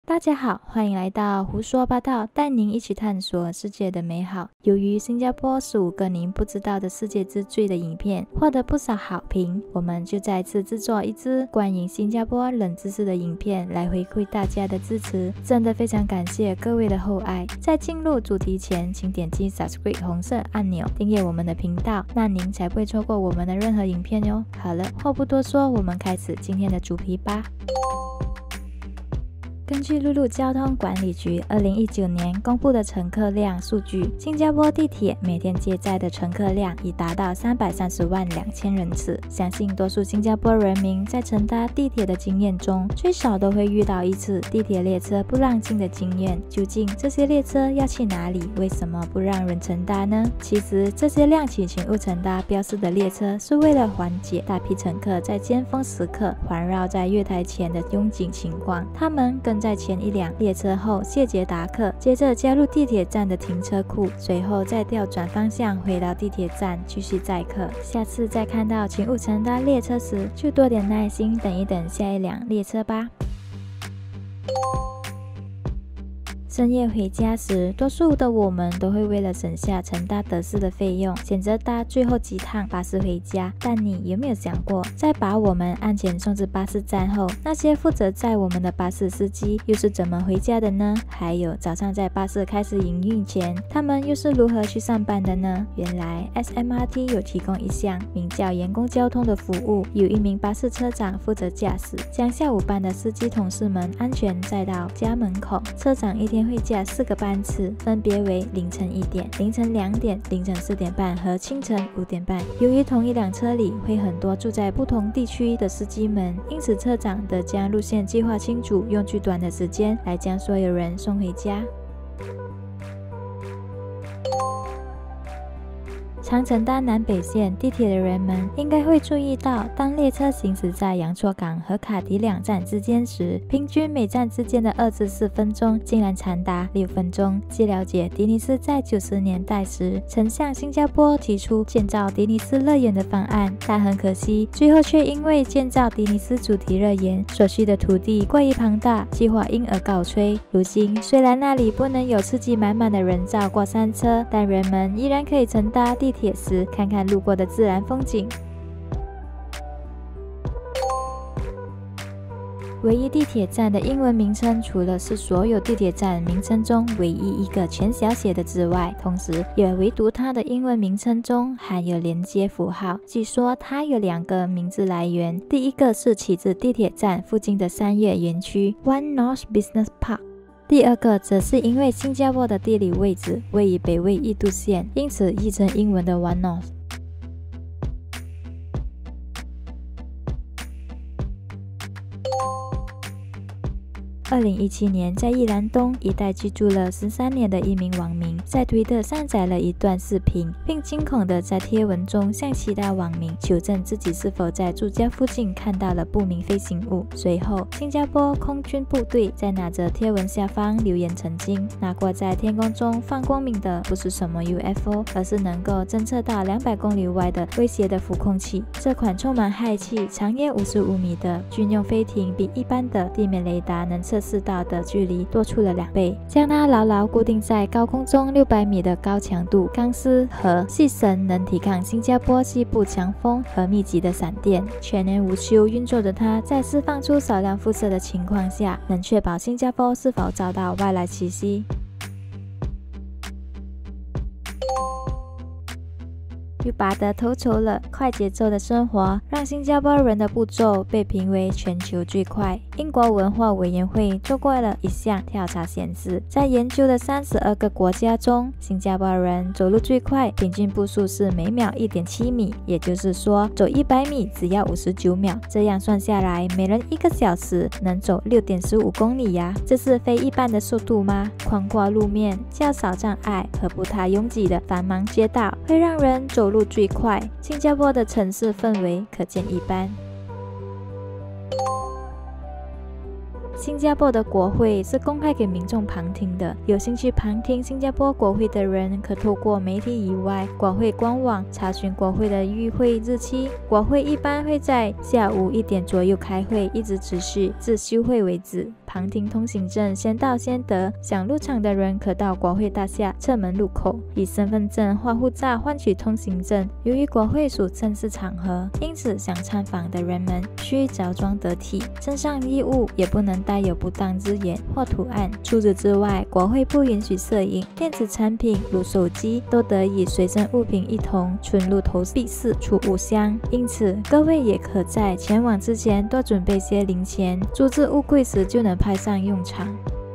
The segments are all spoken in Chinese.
大家好，欢迎来到胡说八道，带您一起探索世界的美好。由于新加坡15个您不知道的世界之最的影片获得不少好评，我们就再次制作一支关于新加坡冷知识的影片来回馈大家的支持，真的非常感谢各位的厚爱。在进入主题前，请点击 Subscribe 红色按钮，订阅我们的频道，那您才不会错过我们的任何影片哟。好了，话不多说，我们开始今天的主题吧。根据陆路交通管理局2019年公布的乘客量数据，新加坡地铁每天接载的乘客量已达到330万2千人次。相信多数新加坡人民在乘搭地铁的经验中，最少都会遇到一次地铁列车不让进的经验。究竟这些列车要去哪里？为什么不让人乘搭呢？其实这些亮起请勿乘搭标识的列车，是为了缓解大批乘客在尖峰时刻环绕在月台前的拥挤情况。他们跟在前一辆列车后谢绝达客，接着加入地铁站的停车库，随后再调转方向回到地铁站继续载客。下次再看到请勿乘搭列车时，就多点耐心等一等下一辆列车吧。深夜回家时，多数的我们都会为了省下乘搭德士的费用，选择搭最后几趟巴士回家。但你有没有想过，在把我们安全送至巴士站后，那些负责载我们的巴士司机又是怎么回家的呢？还有早上在巴士开始营运前，他们又是如何去上班的呢？原来 SMRT 有提供一项名叫员工交通的服务，有一名巴士车长负责驾驶，将下午班的司机同事们安全载到家门口。车长一天会驾4个班次，分别为凌晨1点、凌晨2点、凌晨4点半和清晨5点半。由于同一辆车里会很多住在不同地区的司机们，因此车长得将路线计划清楚，用最短的时间来将所有人送回家。常乘搭南北线地铁的人们应该会注意到，当列车行驶在洋错港和卡迪两站之间时，平均每站之间的2至4分钟竟然长达6分钟。据了解，迪尼斯在90年代时曾向新加坡提出建造迪尼斯乐园的方案，但很可惜，最后却因为建造迪尼斯主题乐园所需的土地过于庞大，计划因而告吹。如今，虽然那里不能有刺激满满的人造过山车，但人们依然可以乘搭地铁时看看路过的自然风景。唯一地铁站的英文名称除了是所有地铁站名称中唯一一个全小写的之外，同时也唯独它的英文名称中含有连接符号。据说它有2个名字来源，第一个是起自地铁站附近的商业园区 One North Business Park，第二个则是因为新加坡的地理位置位于北纬1度线，因此译成英文的 One North。2017年，在宜兰东一带居住了13年的一名网民，在推特上载了一段视频，并惊恐地在贴文中向其他网民求证自己是否在住家附近看到了不明飞行物。随后，新加坡空军部队在那则贴文下方留言澄清，那挂在天空中放光明的不是什么 UFO， 而是能够侦测到200公里外的威胁的浮空器。这款充满氦气、长约55米的军用飞艇，比一般的地面雷达能测试到的距离多出了2倍，将它牢牢固定在高空中600米的高强度钢丝和细绳，能抵抗新加坡西部强风和密集的闪电。全年无休运作的它，在释放出少量辐射的情况下，能确保新加坡是否遭到外来袭击。又拔得头筹了，快节奏的生活让新加坡人的步骤被评为全球最快。英国文化委员会做过了一项调查显示，在研究的32个国家中，新加坡人走路最快，平均步数是每秒 1.7 米，也就是说走100米只要59秒。这样算下来，每人1个小时能走 6.15 公里呀，这是非一般的速度吗？宽阔路面、较少障碍和不太拥挤的繁忙街道，会让人走路最快。新加坡的城市氛围可见一斑。新加坡的国会是公开给民众旁听的，有兴趣旁听新加坡国会的人可透过媒体以外国会官网查询国会的议会日期。国会一般会在下午1点左右开会，一直持续至休会为止。旁旁听通行证先到先得，想入场的人可到国会大厦侧门入口，以身份证或护照换取通行证。由于国会属正式场合，因此想参访的人们需着装得体，身上衣物也不能带有不当字眼或图案。除此之外，国会不允许摄影，电子产品如手机都得以随身物品一同存入投币式储物箱。因此，各位也可在前往之前多准备些零钱，租置物柜时就能派上用场。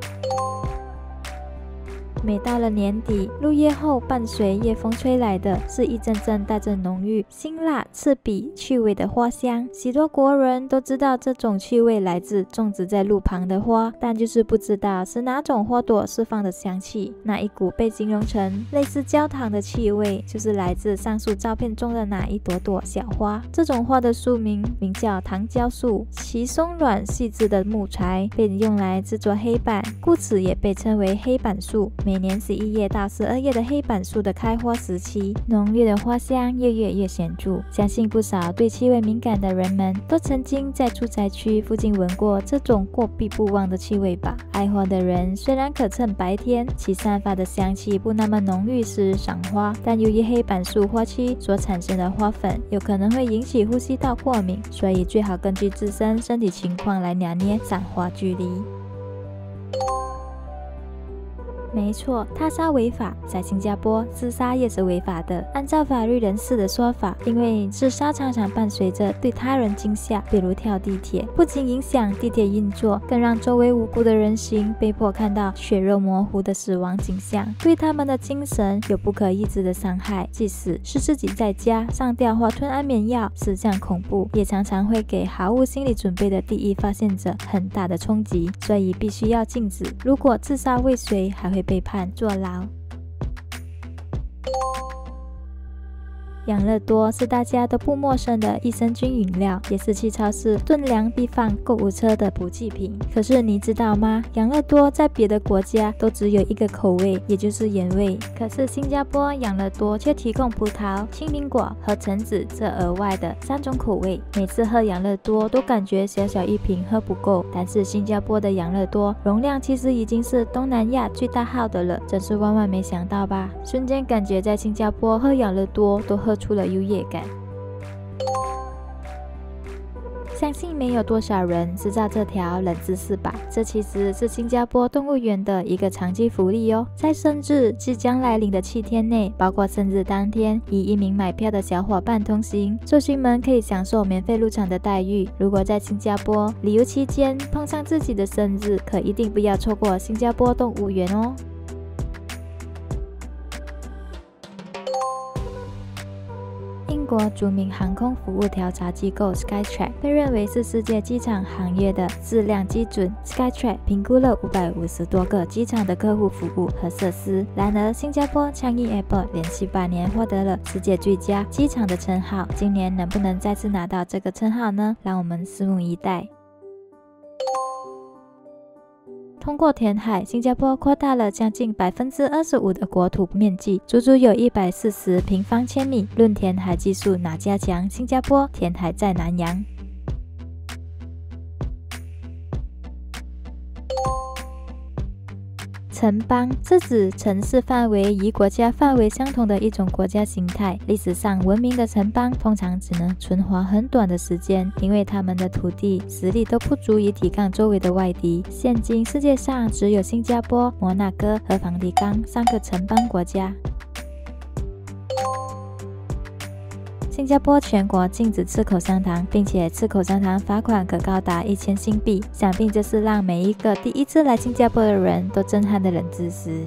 每到了年底，入夜后伴随夜风吹来的是一阵阵带着浓郁、辛辣、刺鼻气味的花香。许多国人都知道这种气味来自种植在路旁的花，但就是不知道是哪种花朵释放的香气。那一股被形容成类似焦糖的气味，就是来自上述照片中的哪一朵朵小花。这种花的树名叫糖胶树，其松软细致的木材被用来制作黑板，故此也被称为黑板树。每年11月到12月的黑板树的开花时期，浓郁的花香越显著。相信不少对气味敏感的人们都曾经在住宅区附近闻过这种过避不忘的气味吧。爱花的人虽然可趁白天其散发的香气不那么浓郁时赏花，但由于黑板树花期所产生的花粉有可能会引起呼吸道过敏，所以最好根据自身身体情况来拿捏赏花距离。没错，他杀违法，在新加坡自杀也是违法的。按照法律人士的说法，因为自杀常常伴随着对他人惊吓，比如跳地铁，不仅影响地铁运作，更让周围无辜的人行被迫看到血肉模糊的死亡景象，对他们的精神有不可抑制的伤害。即使是自己在家上吊或吞安眠药，是这样恐怖，也常常会给毫无心理准备的第一发现者很大的冲击，所以必须要禁止。如果自杀未遂，还会被判坐牢。养乐多是大家都不陌生的益生菌饮料，也是去超市炖凉必放购物车的补给品。可是你知道吗？养乐多在别的国家都只有一个口味，也就是原味。可是新加坡养乐多却提供葡萄、青苹果和橙子这额外的3种口味。每次喝养乐多都感觉小小一瓶喝不够，但是新加坡的养乐多容量其实已经是东南亚最大号的了，真是万万没想到吧！瞬间感觉在新加坡喝养乐多都喝出了优越感。相信没有多少人知道这条冷知识吧？这其实是新加坡动物园的一个长期福利哦。在生日即将来临的7天内，包括生日当天，以1名买票的小伙伴同行，寿星们可以享受免费入场的待遇。如果在新加坡旅游期间碰上自己的生日，可一定不要错过新加坡动物园哦。英国著名航空服务调查机构 Skytrax 被认为是世界机场行业的质量基准。Skytrax 评估了550多个机场的客户服务和设施。然而，新加坡 Changi Airport 连续8年获得了世界最佳机场的称号，今年能不能再次拿到这个称号呢？让我们拭目以待。通过填海，新加坡扩大了将近25%的国土面积，足足有140平方千米。论填海技术哪家强？新加坡填海在南洋。城邦是指城市范围与国家范围相同的一种国家形态。历史上文明的城邦通常只能存活很短的时间，因为他们的土地实力都不足以抵抗周围的外敌。现今世界上只有新加坡、摩纳哥和梵蒂冈3个城邦国家。新加坡全国禁止吃口香糖，并且吃口香糖罚款可高达1000新币。想必这是让每一个第一次来新加坡的人都震撼的冷知识。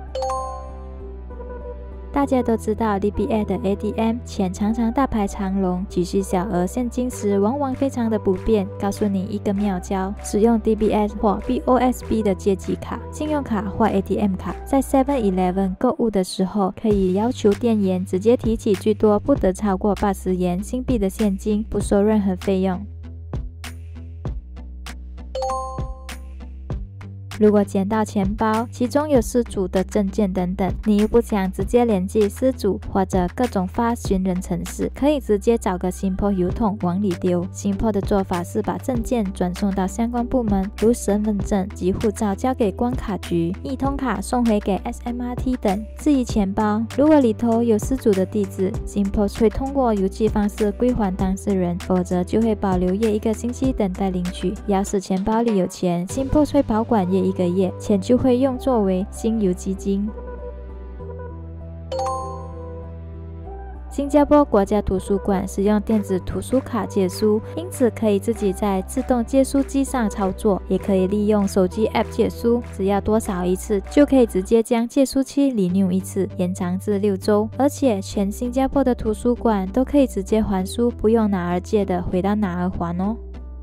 大家都知道 DBS 的 ATM 前常常大排长龙，举取小额现金时往往非常的不便。告诉你一个妙招，使用 DBS 或 BOSB 的借记卡、信用卡或 ATM 卡，在 7-Eleven 购物的时候，可以要求店员直接提起最多不得超过80元新币的现金，不收任何费用。 如果捡到钱包，其中有失主的证件等等，你又不想直接联系失主或者各种发寻人程式，可以直接找个信托邮筒往里丢。信托的做法是把证件转送到相关部门，如身份证及护照交给关卡局，一通卡送回给 SMRT 等。至于钱包，如果里头有失主的地址，信托会通过邮寄方式归还当事人，否则就会保留约1个星期等待领取。要是钱包里有钱，信托会保管约1个月，钱就会用作为新邮基金。新加坡国家图书馆使用电子图书卡借书，因此可以自己在自动借书机上操作，也可以利用手机 App 借书，只要多扫一次，就可以直接将借书期renew一次，延长至6周。而且全新加坡的图书馆都可以直接还书，不用哪儿借的回到哪儿还哦。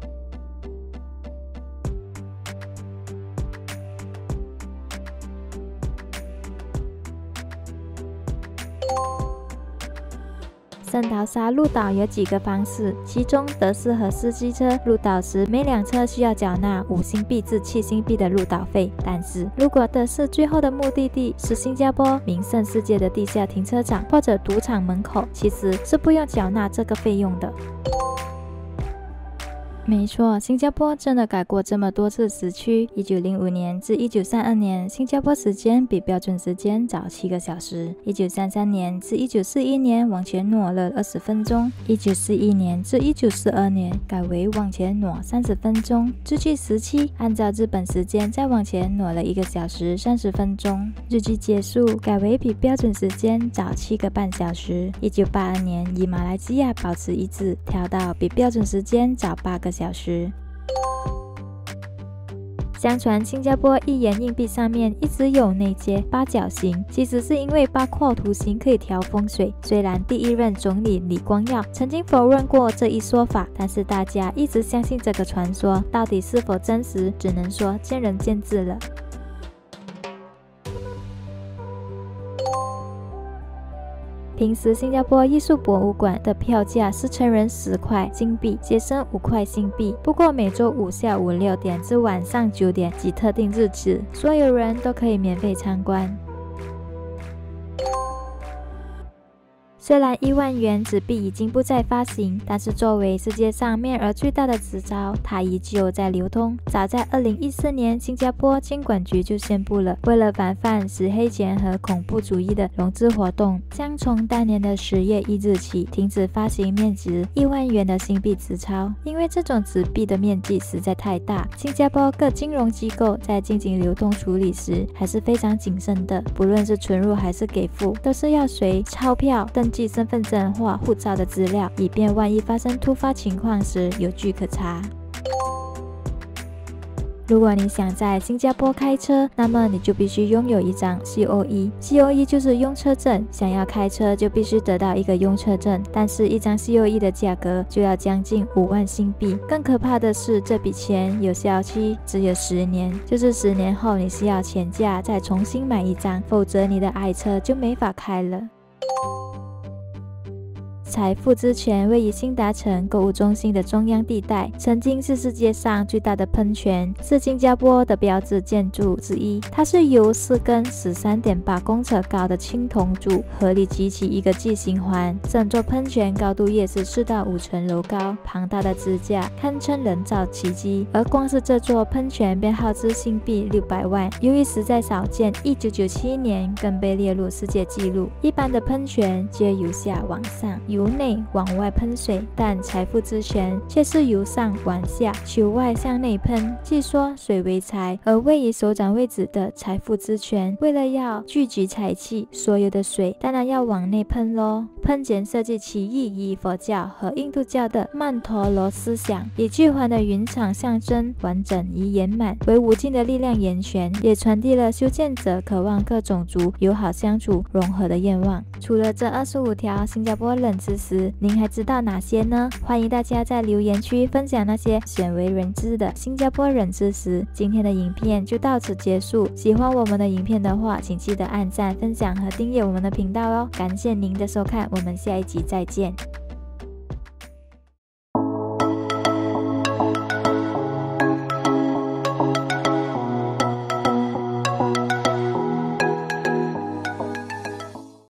圣淘沙入岛有几个方式，其中德士和司机车入岛时，每辆车需要缴纳5新币至7新币的入岛费。但是，如果德士最后的目的地是新加坡名胜世界的地下停车场或者赌场门口，其实是不用缴纳这个费用的。没错，新加坡真的改过这么多次时区。1905年至1932年，新加坡时间比标准时间早7个小时。1933年至1941年往前挪了20分钟。1941年至1942年改为往前挪30分钟。日据时期按照日本时间再往前挪了1个小时30分钟。日据结束改为比标准时间早7个半小时。1982年与马来西亚保持一致，调到比标准时间早8个小时。相传新加坡1元硬币上面一直有内接8角形，其实是因为8廓图形可以调风水。虽然第1任总理李光耀曾经否认过这一说法，但是大家一直相信这个传说，到底是否真实，只能说见仁见智了。平时新加坡艺术博物馆的票价是成人10块金币，学生5块新币。不过每周5下午6点至晚上9点及特定日子，所有人都可以免费参观。虽然1万元纸币已经不再发行，但是作为世界上面额最大的纸钞，它依旧在流通。早在2014年，新加坡监管局就宣布了，为了防范死黑钱和恐怖主义的融资活动，将从当年的10月1日起停止发行面值1万元的新币纸钞。因为这种纸币的面积实在太大，新加坡各金融机构在进行流通处理时还是非常谨慎的，不论是存入还是给付，都是要随钞票登记身份证或护照的资料，以便万一发生突发情况时有据可查。如果你想在新加坡开车，那么你就必须拥有一张 COE。COE 就是用车证，想要开车就必须得到一个用车证，但是一张 COE 的价格就要将近5万新币。更可怕的是，这笔钱有效期只有10年，就是10年后你需要钱价再重新买一张，否则你的爱车就没法开了。财富之泉位于新达城购物中心的中央地带，曾经是世界上最大的喷泉，是新加坡的标志建筑之一。它是由4根13.8公尺高的青铜柱合力举起一个巨型环，整座喷泉高度约是4到5层楼高，庞大的支架堪称人造奇迹。而光是这座喷泉便耗资新币600万，由于实在少见，1997年更被列入世界纪录。一般的喷泉皆由下往上，由内往外喷水，但财富之泉却是由上往下，由外向内喷。据说水为财，而位于手掌位置的财富之泉，为了要聚集财气，所有的水当然要往内喷咯。喷泉设计起意于佛教和印度教的曼陀罗思想，以巨环的云场象征完整与圆满，为无尽的力量源泉，也传递了修建者渴望各种族友好相处融合的愿望。除了这25条新加坡冷知识，您还知道哪些呢？欢迎大家在留言区分享那些鲜为人知的新加坡冷知识。今天的影片就到此结束，喜欢我们的影片的话，请记得按赞、分享和订阅我们的频道哦。感谢您的收看，我们下一集再见。